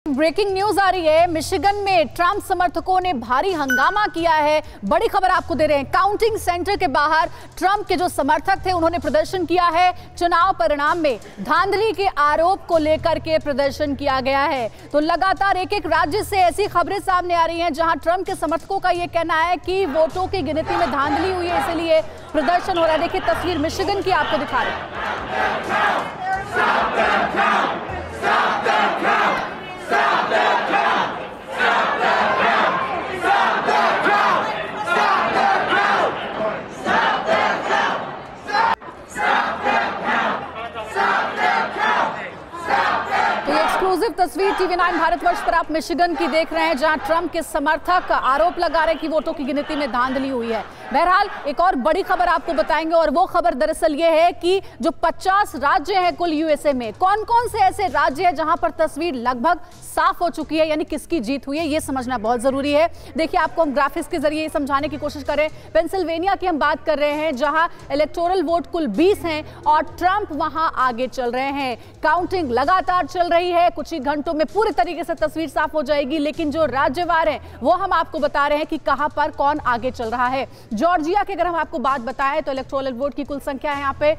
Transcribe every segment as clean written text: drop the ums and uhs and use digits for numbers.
Breaking news आ रही है। Michigan में ट्रंप समर्थकों ने भारी हंगामा किया है। बड़ी खबर आपको दे रहे हैं। काउंटिंग सेंटर के बाहर ट्रंप के जो समर्थक थे उन्होंने प्रदर्शन किया है। चुनाव परिणाम में धांधली के आरोप को लेकर के प्रदर्शन किया गया है। तो लगातार एक एक राज्य से ऐसी खबरें सामने आ रही हैं जहां ट्रंप के समर्थकों का यह कहना है कि वोटों की गिनती में धांधली हुई है, इसलिए प्रदर्शन हो रहा है। देखिए तस्वीर मिशिगन की आपको दिखा रहे हैं। एक्सक्लूसिव तस्वीर टीवी9 भारतवर्ष पर आप मिशिगन की देख रहे हैं, जहां ट्रंप के समर्थक आरोप लगा रहे हैं कि वोटों की गिनती में धांधली हुई है। बहरहाल एक और बड़ी खबर आपको बताएंगे, और वो खबर दरअसल ये है कि जो 50 राज्य हैं कुल यूएसए में, कौन कौन से ऐसे राज्य हैं जहां पर तस्वीर लगभग साफ हो चुकी है, यानी किसकी जीत हुई है, ये समझना बहुत जरूरी है। देखिए आपको हम ग्राफिक्स के जरिए समझाने की कोशिश करें। पेंसिल्वेनिया की हम बात कर रहे हैं, जहां इलेक्टोरल वोट कुल 20 हैं और ट्रंप वहां आगे चल रहे हैं। काउंटिंग लगातार चल रही है। कुछ ही घंटों में पूरी तरीके से तस्वीर साफ हो जाएगी, लेकिन जो राज्यवार है वो हम आपको बता रहे हैं कि कहां पर कौन आगे चल रहा है। जॉर्जिया की अगर हम आपको बात बताएं तो इलेक्टोरल वोट की कुल संख्या यहाँ पे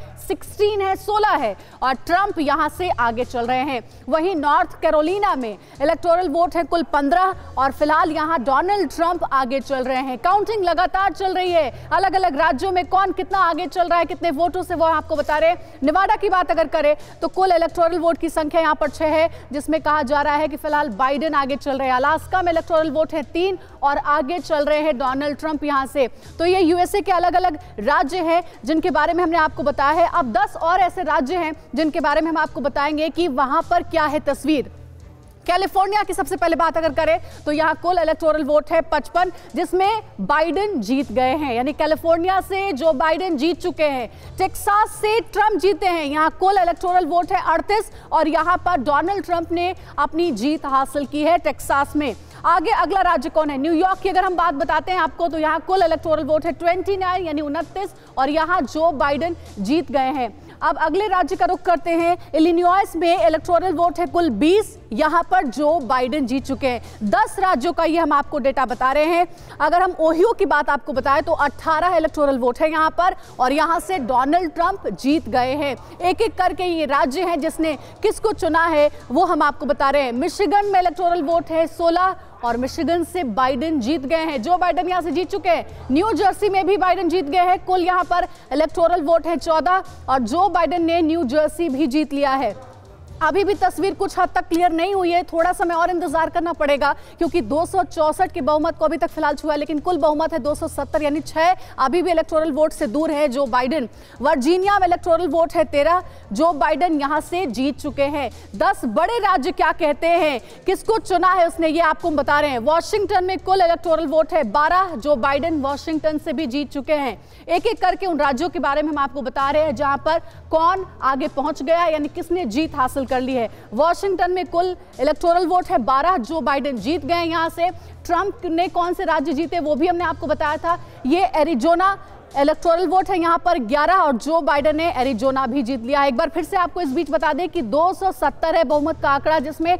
16 है और ट्रंप यहां से आगे चल रहे हैं। वहीं नॉर्थ कैरोलिना में इलेक्टोरल वोट है कुल 15 और फिलहाल यहां डोनाल्ड ट्रंप आगे चल रहे हैं। काउंटिंग लगातार चल रही है। अलग अलग राज्यों में कौन कितना आगे चल रहा है, कितने वोटों से, वो आपको बता रहे हैं। निवाडा की बात अगर करें तो कुल इलेक्टोरल वोट की संख्या यहां पर 6 है, जिसमें कहा जा रहा है कि फिलहाल बाइडेन आगे चल रहे हैं। अलास्का में इलेक्टोरल वोट है 3 और आगे चल रहे हैं डोनाल्ड ट्रंप यहां से। तो ये यूएसए के अलग अलग राज्य हैं जिनके बारे में हमने आपको बताया है। अब 10 और ऐसे राज्य हैं जिनके बारे में हम आपको बताएंगे कि वहां पर क्या है तस्वीर। कैलिफोर्निया की सबसे पहले बात अगर करें तो यहां कुल इलेक्टोरल वोट है 55, जिसमें बाइडेन जीत गए हैं, यानी कैलिफोर्निया से जो बाइडेन जीत चुके हैं। टेक्सास से ट्रंप जीते हैं, यहां कुल इलेक्टोरल वोट है 38 और यहां पर डोनाल्ड ट्रंप ने अपनी जीत हासिल की है टेक्सास में। आगे अगला राज्य कौन है? न्यूयॉर्क की अगर हम बात बताते हैं आपको तो यहां कुल इलेक्टोरल वोट है 29 यानी 29 और यहां जो बाइडेन जीत गए हैं। अब अगले राज्य का रुख करते हैं। इलिनॉइस में इलेक्टोरल वोट है कुल 20, यहां पर जो बाइडेन जीत चुके हैं। 10 राज्यों का ये हम आपको डेटा बता रहे हैं। अगर हम ओहियो की बात आपको बताएं तो 18 इलेक्टोरल वोट है यहां पर और यहां से डोनाल्ड ट्रंप जीत गए हैं। एक एक करके ये राज्य हैं जिसने किसको चुना है वो हम आपको बता रहे हैं। मिशिगन में इलेक्टोरल वोट है 16 और मिशिगन से बाइडेन जीत गए हैं। जो बाइडेन यहां से जीत चुके हैं। न्यू जर्सी में भी बाइडेन जीत गए हैं। कुल यहां पर इलेक्टोरल वोट है 14 और जो बाइडेन ने न्यू जर्सी भी जीत लिया है। अभी भी तस्वीर कुछ हद तक क्लियर नहीं हुई है, थोड़ा समय और इंतजार करना पड़ेगा, क्योंकि 264 के बहुमत को अभी तक फिलहाल छुआ है, लेकिन कुल बहुमत है 270 यानी 6 अभी भी इलेक्टोरल वोट से दूर है जो बाइडेन। वर्जीनिया में इलेक्टोरल वोट है 13, जो बाइडेन यहां से जीत चुके हैं। 10 बड़े राज्य क्या कहते हैं, किसको चुना है उसने, ये आपको हम बता रहे हैं। वॉशिंगटन में कुल इलेक्टोरल वोट है 12, जो बाइडेन वॉशिंगटन से भी जीत चुके हैं। एक एक करके उन राज्यों के बारे में हम आपको बता रहे हैं जहां पर कौन आगे पहुंच गया, यानी किसने जीत हासिल कर ली है। वॉशिंगटन में कुल इलेक्टोरल वोट है 12, जो बाइडेन जीत गए यहां से। ट्रंप ने कौन से राज्य जीते वो भी हमने आपको बताया था। ये एरिजोना इलेक्टोरल वोट है यहां पर 11 और जो बाइडेन ने एरिजोना भी जीत लिया। एक बार फिर से आपको इस बीच बता दें कि 270 है बहुमत का आंकड़ा, जिसमें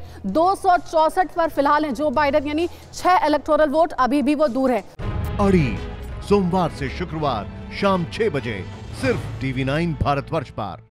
264 पर फिलहाल है जो बाइडेन, यानी 6 इलेक्टोरल वोट अभी भी वो दूर है। अड़ी सोमवार से शुक्रवार शाम 6 बजे सिर्फ टीवी9 भारतवर्ष पर।